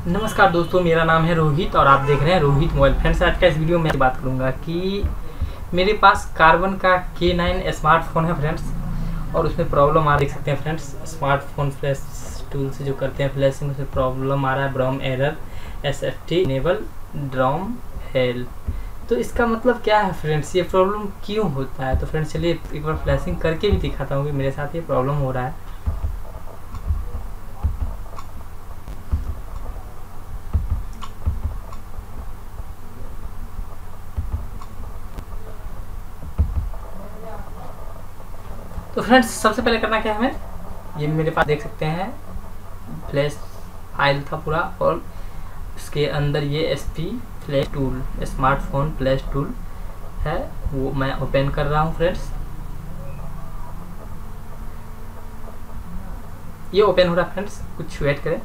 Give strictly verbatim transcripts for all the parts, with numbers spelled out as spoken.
नमस्कार दोस्तों, मेरा नाम है रोहित और आप देख रहे हैं रोहित मोबाइल। फ्रेंड्स, आज का इस वीडियो में बात करूंगा कि मेरे पास कार्बन का के नाइन स्मार्टफोन है फ्रेंड्स, और उसमें प्रॉब्लम आ देख सकते हैं फ्रेंड्स। स्मार्टफोन फ्लैश टूल से जो करते हैं फ्लैशिंग, उसमें प्रॉब्लम आ रहा है। BROM error S F T enable DRAM fail. तो इसका मतलब क्या है फ्रेंड्स, ये प्रॉब्लम क्यों होता है? तो फ्रेंड्स चलिए एक बार फ्लैशिंग करके भी दिखाता हूँ कि मेरे साथ ये प्रॉब्लम हो रहा है। तो फ्रेंड्स सबसे पहले करना क्या है हमें, ये मेरे पास देख सकते हैं फ्लैश फाइल था पूरा, और उसके अंदर ये S P flash tool smartphone flash tool है, वो मैं ओपन कर रहा हूँ फ्रेंड्स। ये ओपन हो रहा है फ्रेंड्स, कुछ वेट करें।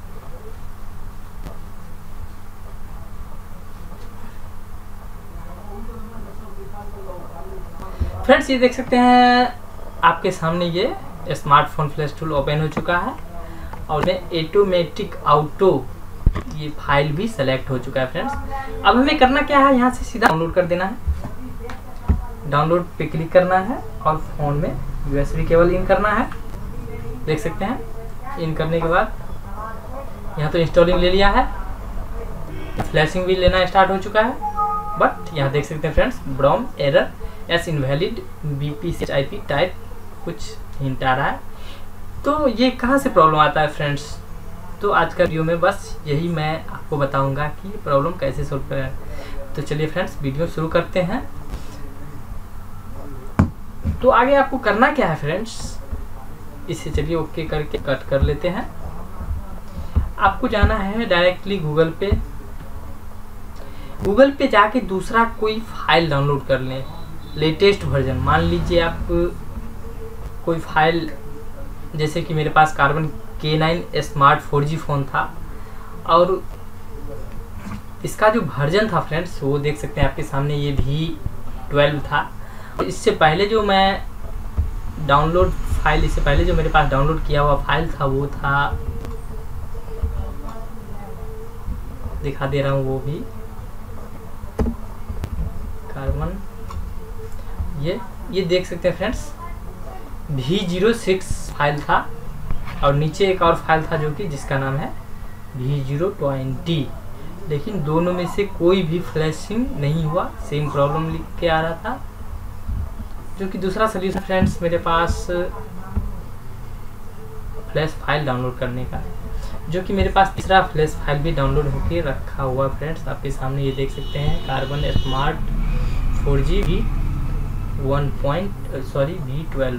फ्रेंड्स ये देख सकते हैं आपके सामने ये स्मार्टफोन फ्लैश टूल ओपन हो चुका है, और ऑटोमेटिक ऑटो ये फाइल भी सेलेक्ट हो चुका है फ्रेंड्स। अब हमें करना क्या है, यहाँ से सीधा डाउनलोड कर देना है। डाउनलोड पे क्लिक करना है और फोन में यूएसबी केबल इन करना है। देख सकते हैं इन करने के बाद यहाँ तो इंस्टॉलिंग ले लिया है, फ्लैशिंग भी लेना स्टार्ट हो चुका है। बट यहाँ देख सकते हैं friends BROM error S invalid B P C I P type कुछ हिंट आ रहा है। तो ये कहाँ से प्रॉब्लम आता है फ्रेंड्स? तो आज का वीडियो में बस यही मैं आपको बताऊंगा कि प्रॉब्लम कैसे सोल्व करें। तो चलिए फ्रेंड्स वीडियो शुरू करते हैं। तो आगे आपको करना क्या है फ्रेंड्स, इसे चलिए ओके करके कट कर लेते हैं। आपको जाना है डायरेक्टली गूगल पे। गूगल पे जाके दूसरा कोई फाइल डाउनलोड कर लें, लेटेस्ट वर्जन। मान लीजिए आप कोई फाइल, जैसे कि मेरे पास Karbonn K nine smart four G phone था, और इसका जो वर्जन था फ्रेंड्स वो देख सकते हैं आपके सामने, ये वी ट्वेल्व था। इससे पहले जो मैं डाउनलोड फाइल इससे पहले जो मेरे पास डाउनलोड किया हुआ फाइल था वो था, दिखा दे रहा हूँ वो भी कार्बन, ये ये देख सकते हैं friends V zero six file था, और नीचे एक और फाइल था जो कि जिसका नाम है वी जीरो ट्वेंटी। लेकिन दोनों में से कोई भी फ्लैशिंग नहीं हुआ, सेम प्रॉब्लम लिख के आ रहा था। जो कि दूसरा सोल्यूशन फ्रेंड्स मेरे पास फ्लैश फाइल डाउनलोड करने का है, जो कि मेरे पास तीसरा फ्लैश फाइल भी डाउनलोड होके रखा हुआ फ्रेंड्स आपके सामने। ये देख सकते हैं Karbonn smart four G V one point sorry V twelve.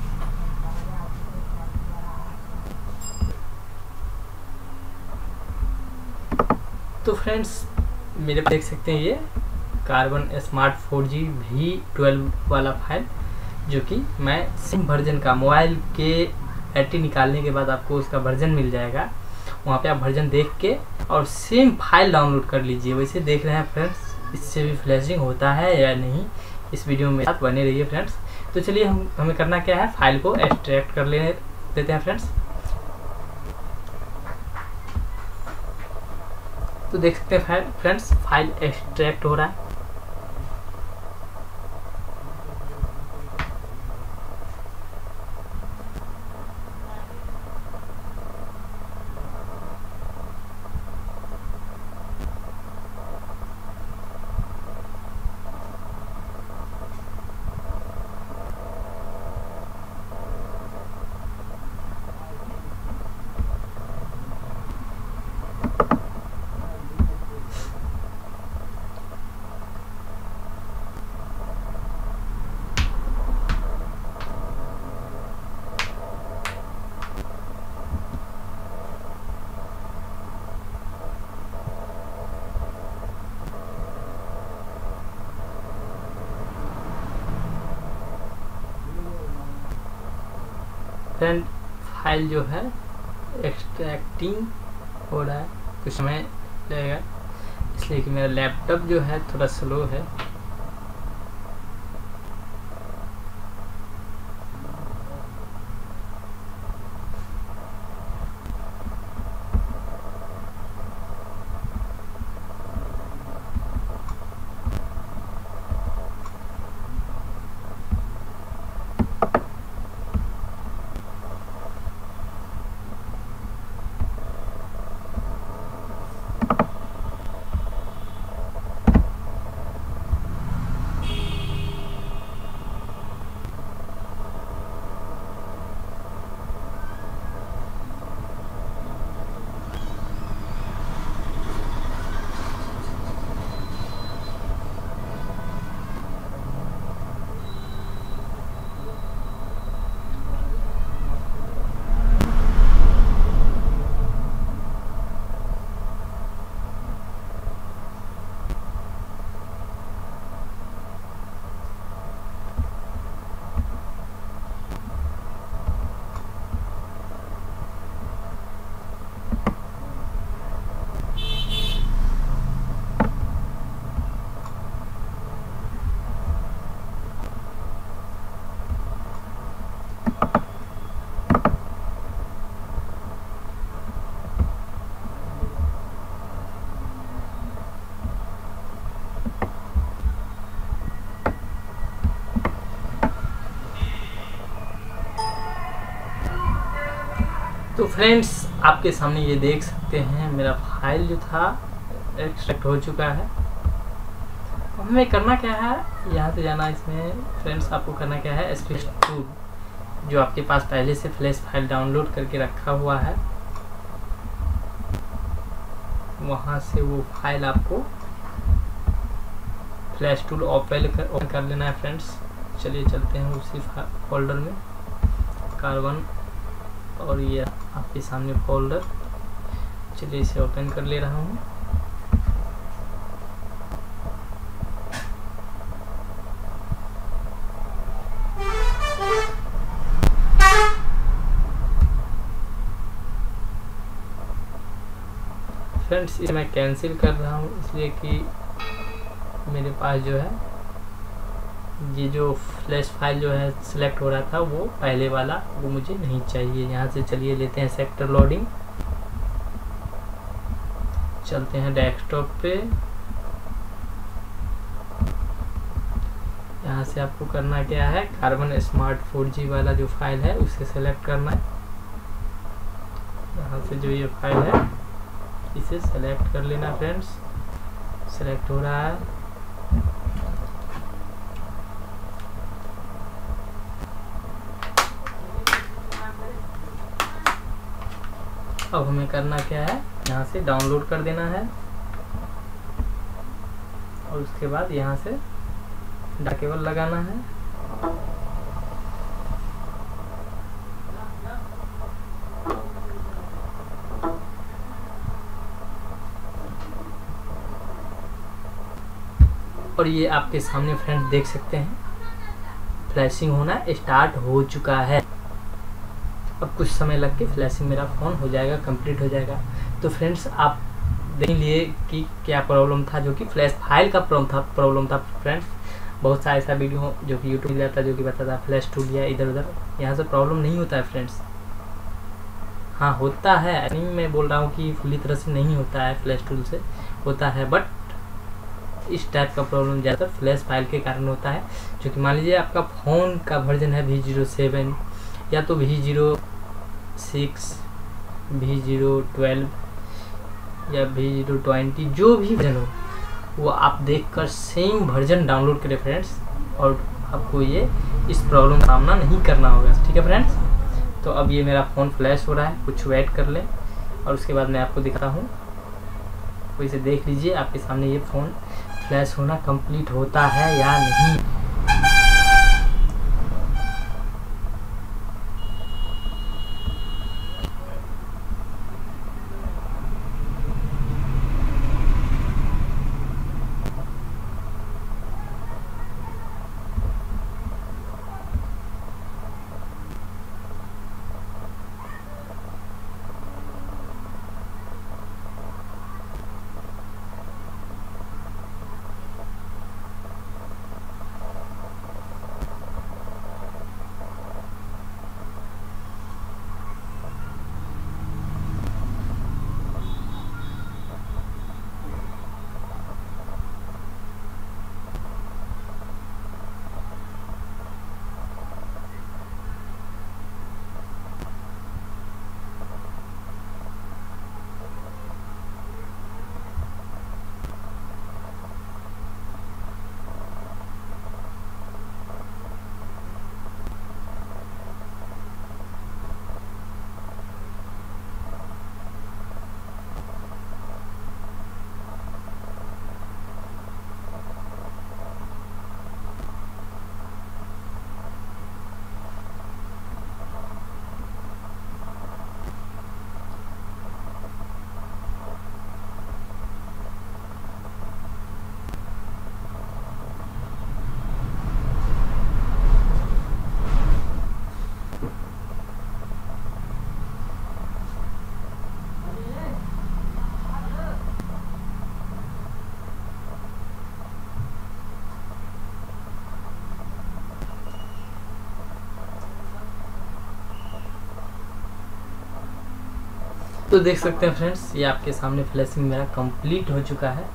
तो फ्रेंड्स मेरे देख सकते हैं ये Karbonn smart four G V twelve वाला फाइल, जो कि मैं सिम वर्जन का मोबाइल के बैटरी निकालने के बाद आपको उसका वर्जन मिल जाएगा, वहाँ पे आप वर्जन देख के और सेम फाइल डाउनलोड कर लीजिए। वैसे देख रहे हैं फ्रेंड्स इससे भी फ्लैशिंग होता है या नहीं, इस वीडियो में साथ बने रहिए फ्रेंड्स। तो चलिए हम हमें करना क्या है, फाइल को एक्सट्रैक्ट कर ले देते हैं फ्रेंड्स। तो देख सकते हैं फ्रेंड्स फाइल एक्सट्रैक्ट हो रहा है। फ्रेंड फाइल जो है एक्सट्रैक्टिंग हो रहा है, कुछ समय लगेगा इसलिए कि मेरा लैपटॉप जो है थोड़ा स्लो है। तो फ्रेंड्स आपके सामने ये देख सकते हैं मेरा फाइल जो था एक्सट्रैक्ट हो चुका है। अब हमें करना क्या है, यहाँ से जाना इसमें फ्रेंड्स, आपको करना क्या है, स्पेस टूल जो आपके पास पहले से फ्लैश फाइल डाउनलोड करके रखा हुआ है, वहाँ से वो फाइल आपको फ्लैश टूल ओपन कर ओपन कर लेना है फ्रेंड्स। चलिए चलते हैं उसी फोल्डर में, कार्बन, और ये आपके सामने फोल्डर। चलिए इसे ओपन कर ले रहा हूँ। फ्रेंड्स इसे मैं कैंसिल कर रहा हूँ इसलिए कि मेरे पास जो है ये जो फ्लैश फाइल जो है सिलेक्ट हो रहा था वो पहले वाला वो मुझे नहीं चाहिए। यहाँ से चलिए लेते हैं सेक्टर लोडिंग, चलते हैं डेस्कटॉप पे। यहाँ से आपको करना क्या है, कार्बन स्मार्ट फोर जी वाला जो फाइल है उसे सेलेक्ट करना है। यहाँ से जो ये फाइल है इसे सेलेक्ट कर लेना फ्रेंड्स। सेलेक्ट हो रहा है, अब हमें करना क्या है, यहाँ से डाउनलोड कर देना है और उसके बाद यहाँ से डाटा केबल लगाना है। और ये आपके सामने फ्रेंड्स देख सकते हैं फ्लैशिंग होना स्टार्ट हो चुका है। अब कुछ समय लग के फ्लैशिंग मेरा फ़ोन हो जाएगा, कंप्लीट हो जाएगा। तो फ्रेंड्स आप देख लिए कि क्या प्रॉब्लम था, जो कि फ्लैश फाइल का प्रॉब्लम था प्रॉब्लम था फ्रेंड्स। बहुत सारा ऐसा वीडियो जो कि यूट्यूब जाता है जो कि बताता है फ्लैश टूल या इधर उधर, यहाँ से प्रॉब्लम नहीं होता है फ्रेंड्स। हाँ होता है, नहीं मैं बोल रहा हूँ कि पूरी तरह से नहीं होता है, फ्लैश टूल से होता है, बट इस टाइप का प्रॉब्लम ज़्यादातर फ्लैश फाइल के कारण होता है। जो कि मान लीजिए आपका फ़ोन का वर्जन है वी जीरो सेवन या तो V zero six, V zero twelve या वी जीरो ट्वेंटी, जो भी वर्जन हो वो आप देखकर सेम वर्जन डाउनलोड करें फ्रेंड्स, और आपको ये इस प्रॉब्लम का सामना नहीं करना होगा। ठीक है फ्रेंड्स, तो अब ये मेरा फ़ोन फ्लैश हो रहा है, कुछ वेट कर लें और उसके बाद मैं आपको दिखाता हूँ। तो इसे देख लीजिए, आपके सामने ये फ़ोन फ्लैश होना कंप्लीट होता है या नहीं। तो देख सकते हैं फ्रेंड्स, ये आपके सामने फ्लैशिंग मेरा कंप्लीट हो चुका है।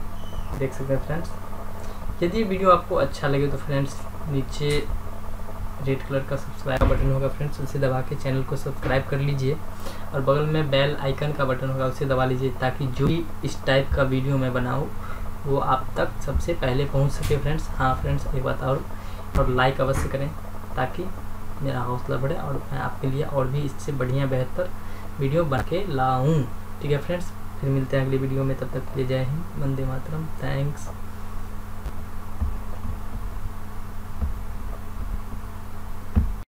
देख सकते हैं फ्रेंड्स, यदि ये वीडियो आपको अच्छा लगे तो फ्रेंड्स नीचे रेड कलर का सब्सक्राइब का बटन होगा फ्रेंड्स, उसे दबा के चैनल को सब्सक्राइब कर लीजिए। और बगल में बेल आइकन का बटन होगा, उसे दबा लीजिए ताकि जो भी इस टाइप का वीडियो मैं बनाऊँ वो आप तक सबसे पहले पहुंच सके फ्रेंड्स। हाँ फ्रेंड्स, एक बात और और लाइक अवश्य करें ताकि मेरा हौसला बढ़े और मैं आपके लिए और भी इससे बढ़िया बेहतर वीडियो बना के लाऊँ। ठीक है फ्रेंड्स, फिर मिलते हैं अगली वीडियो में, तब तक के लिए जय हिंद, वंदे मातरम, थैंक्स।